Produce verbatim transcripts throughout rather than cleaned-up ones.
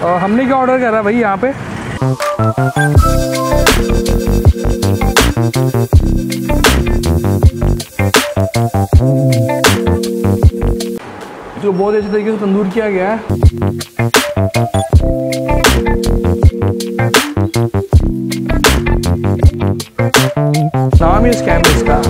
और हमने क्या ऑर्डर करा भाई यहाँ पे? जो बहुत अच्छे तरीके से तंदूर किया गया है। नाम ही स्कैम है इसका।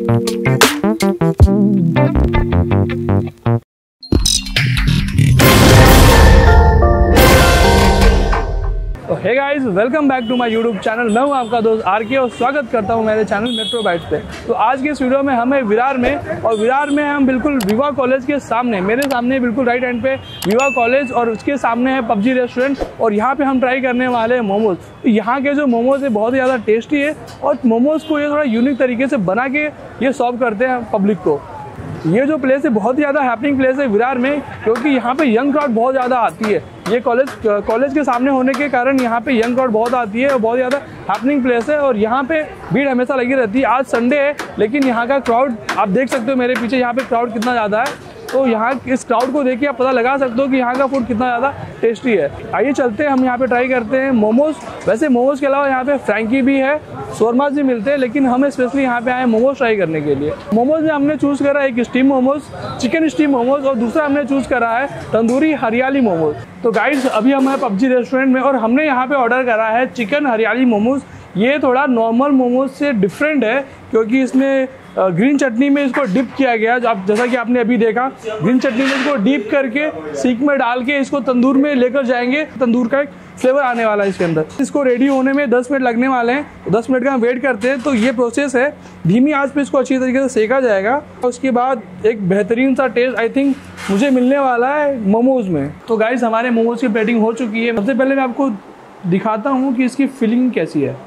Hey guys, welcome back to my YouTube channel. मैं हूं आपका दोस्त आर के और स्वागत करता हूं मेरे चैनल मेट्रो बाइट्स पे। तो आज के इस वीडियो में हमें विरार में, और विरार में हम बिल्कुल विवा कॉलेज के सामने, मेरे सामने बिल्कुल राइट हैंड पे विवा कॉलेज और उसके सामने है पबजी रेस्टोरेंट। और यहाँ पे हम ट्राई करने वाले हैं मोमोज। तो यहाँ के जो मोमोज है बहुत ही ज़्यादा टेस्टी है और मोमोज को ये थोड़ा यूनिक तरीके से बना के ये सर्व करते हैं पब्लिक को। ये जो प्लेस है बहुत ही ज़्यादा हैपनिंग प्लेस है विरार में, क्योंकि यहाँ पे यंग क्राउड बहुत ज़्यादा आती है। ये कॉलेज कॉलेज के सामने होने के कारण यहाँ पे यंग क्राउड बहुत आती है और बहुत ज़्यादा हैपनिंग प्लेस है। और यहाँ पे भीड़ हमेशा लगी रहती है। आज संडे है लेकिन यहाँ का क्राउड आप देख सकते हो मेरे पीछे, यहाँ पे क्राउड कितना ज़्यादा है। तो यहाँ इस क्राउड को देख के आप पता लगा सकते हो कि यहाँ का फूड कितना ज़्यादा टेस्टी है। आइए चलते हैं, हम यहाँ पे ट्राई करते हैं मोमोज। वैसे मोमोज के अलावा यहाँ पे फ्रैंकी भी है, शोरमाज भी मिलते हैं, लेकिन हम स्पेशली यहाँ पे आए मोमोज ट्राई करने के लिए। मोमोज में हमने चूज़ करा एक steam momos, chicken steam momos, और दूसरा हमने चूज़ करा है तंदूरी हरियाली मोमोज। तो गाइस अभी हम हैं पबजी रेस्टोरेंट में और हमने यहाँ पे ऑर्डर करा है चिकन हरियाली मोमोज। ये थोड़ा नॉर्मल मोमोज से डिफरेंट है क्योंकि इसमें ग्रीन चटनी में इसको डिप किया गया। आप जैसा कि आपने अभी देखा, ग्रीन चटनी में इसको डिप करके सीख में डाल के इसको तंदूर में लेकर जाएंगे। तंदूर का एक फ्लेवर आने वाला है इसके अंदर। इसको रेडी होने में दस मिनट लगने वाले हैं, तो दस मिनट का हम वेट करते हैं। तो ये प्रोसेस है, धीमी आंच पे इसको अच्छी तरीके से सेका जाएगा और उसके बाद एक बेहतरीन सा टेस्ट आई थिंक मुझे मिलने वाला है मोमोज में। तो गाइस हमारे मोमोज की प्लेटिंग हो चुकी है। सबसे पहले मैं आपको दिखाता हूँ कि इसकी फिलिंग कैसी है।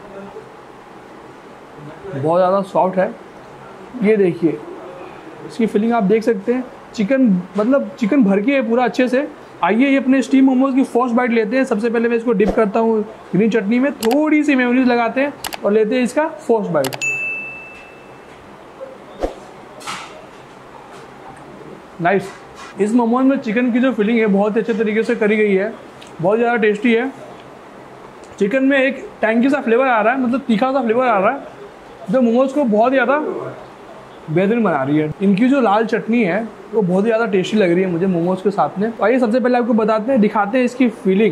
बहुत ज़्यादा सॉफ्ट है, ये देखिए इसकी फिलिंग आप देख सकते हैं। चिकन मतलब चिकन भर के है पूरा अच्छे से। आइए ये अपने स्टीम मोमोज की फर्स्ट बाइट लेते हैं। सबसे पहले मैं इसको डिप करता हूँ ग्रीन चटनी में, थोड़ी सी मेयोनीज लगाते हैं और लेते हैं इसका फर्स्ट बाइट। नाइस। इस मोमोज में चिकन की जो फिलिंग है बहुत अच्छे तरीके से करी गई है, बहुत ज़्यादा टेस्टी है। चिकन में एक टैंगी सा फ्लेवर आ रहा है, मतलब तीखा सा फ्लेवर आ रहा है, जो मोमोज को बहुत ज़्यादा बेहतरीन बना रही है। इनकी जो लाल चटनी है वो बहुत ही ज़्यादा टेस्टी लग रही है मुझे मोमोज के साथ में। आइए सबसे पहले आपको बताते हैं, दिखाते हैं इसकी फीलिंग,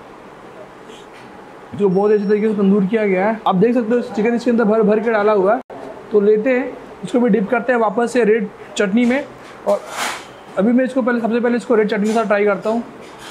जो बहुत अच्छे तरीके से तंदूर किया गया है। आप देख सकते हो चिकन इसके अंदर भर भर के डाला हुआ है। तो लेते हैं इसको भी डिप करते हैं वापस से रेड चटनी में। और अभी मैं इसको पहले सबसे पहले इसको रेड चटनी के साथ ट्राई करता हूँ।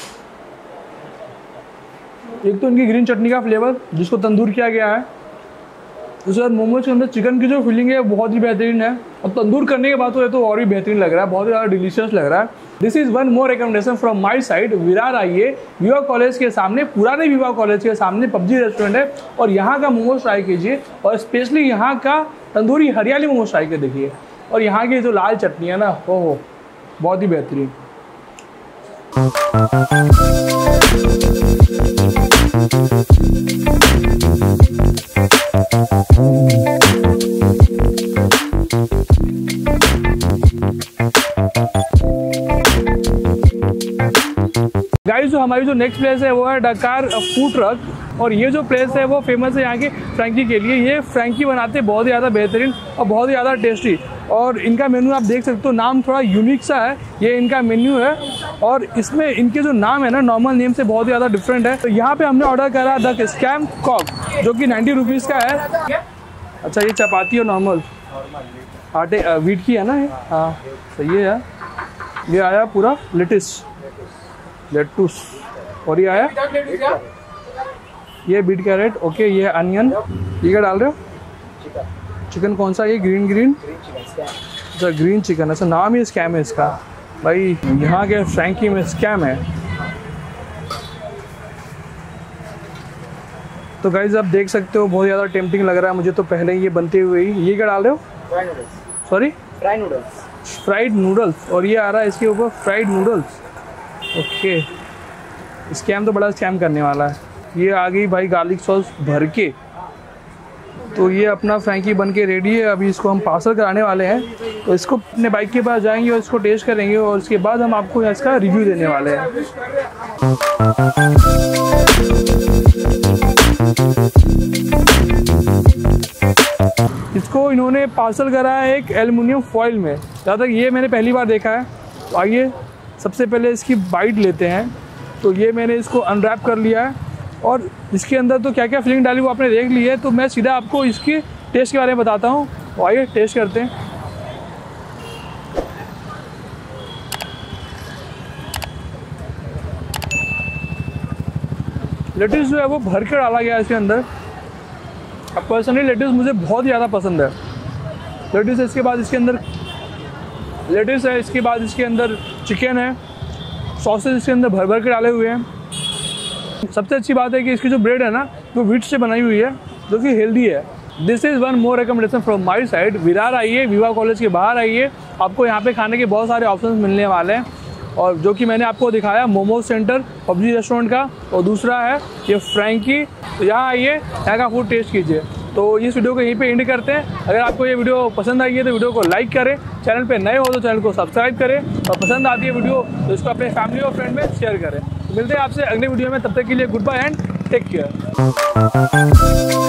एक तो इनकी ग्रीन चटनी का फ्लेवर जिसको तंदूर किया गया है, उसके बाद मोमोज के अंदर चिकन की जो फीलिंग है बहुत ही बेहतरीन है। और तंदूर करने के बाद तो ये तो और भी बेहतरीन लग रहा है, बहुत ही ज़्यादा डिलीशियस लग रहा है। This is one more recommendation from my side. Virar आइए, विवा कॉलेज के सामने, पुराने विवा कॉलेज के सामने पबजी रेस्टोरेंट है और यहाँ का मोमोज ट्राई कीजिए। और स्पेशली यहाँ का तंदूरी हरियाली मोमोज ट्राई कर देखिए। और यहाँ की जो लाल चटनी है ना, हो हो बहुत ही बेहतरीन। गाइस जो हमारी जो नेक्स्ट प्लेस है वो है डकार फूड ट्रक। और ये जो प्लेस है वो फेमस है यहाँ की फ्रैंकी के लिए। ये फ्रैंकी बनाते हैं बहुत ही ज़्यादा बेहतरीन और बहुत ही ज़्यादा टेस्टी। और इनका मेन्यू आप देख सकते हो, नाम थोड़ा यूनिक सा है, ये इनका मेन्यू है। और इसमें इनके जो नाम है ना, नॉर्मल नेम से बहुत ही ज़्यादा डिफरेंट है। तो यहाँ पे हमने ऑर्डर करा द स्कैम कॉक, जो कि नाइन्टी रुपीज़ का है। अच्छा ये चपाती और नॉर्मल आटे वीट की है ना ये? हाँ सही है यार। ये आया पूरा लेटिस लेटूस, और ये आया ये बीट कैरेट, ओके ये अनियन। ये क्या डाल रहे हो? चिकन कौन सा? ये ग्रीन ग्रीन अच्छा ग्रीन चिकन। अच्छा नाम ही स्कैम है इसका भाई। यहाँ के फ्रैंकी में स्कैम है। तो गाइज आप देख सकते हो बहुत ज़्यादा टेम्पटिंग लग रहा है मुझे तो पहले ये बनते हुए ही। ये क्या डाल रहे हो? Fried noodles. Sorry fried noodles. Fried noodles, और ये आ रहा है इसके ऊपर फ्राइड नूडल्स। ओके स्कैम तो बड़ा स्कैम करने वाला है। ये आ गई भाई गार्लिक सॉस भर के, तो ये अपना फ्रैंकी बन के रेडी है। अभी इसको हम पार्सल कराने वाले हैं, तो इसको अपने बाइक के पास जाएंगे और इसको टेस्ट करेंगे और उसके बाद हम आपको इसका रिव्यू देने वाले हैं। इसको इन्होंने पार्सल करा है एक एल्युमिनियम फॉइल में, जहाँ तक ये मैंने पहली बार देखा है। तो आइए सबसे पहले इसकी बाइट लेते हैं। तो ये मैंने इसको अनरैप कर लिया है और इसके अंदर तो क्या क्या फिलिंग डाली वो आपने देख ली है। तो मैं सीधा आपको इसकी टेस्ट के बारे में बताता हूँ। तो आइए टेस्ट करते हैं। लेट्स जो है वो भर के डाला गया है इसके अंदर। अब पर्सनली लेट्स मुझे बहुत ज़्यादा पसंद है। लेट्स इसके बाद इसके अंदर लेट्स है, इसके बाद इसके अंदर चिकन है, सॉसेज इसके अंदर भर भर के डाले हुए हैं। सबसे अच्छी बात है कि इसकी जो ब्रेड है ना वो व्हीट से बनाई हुई है, जो कि हेल्दी है। This is one more recommendation from my side. Virar आइए, विवा कॉलेज के बाहर आइए, आपको यहाँ पे खाने के बहुत सारे ऑप्शंस मिलने वाले हैं। और जो कि मैंने आपको दिखाया मोमोज सेंटर पबजी रेस्टोरेंट का, और दूसरा है ये फ्रैंकी। तो यहाँ आइए, यहाँ का फूड टेस्ट कीजिए। तो इस वीडियो को यहीं पे एंड करते हैं। अगर आपको ये वीडियो पसंद आई है तो वीडियो को लाइक करें, चैनल पे नए हो तो चैनल को सब्सक्राइब करें, और पसंद आती है वीडियो तो इसको अपने फैमिली और फ्रेंड में शेयर करें। तो मिलते हैं आपसे अगले वीडियो में, तब तक के लिए goodbye and take care.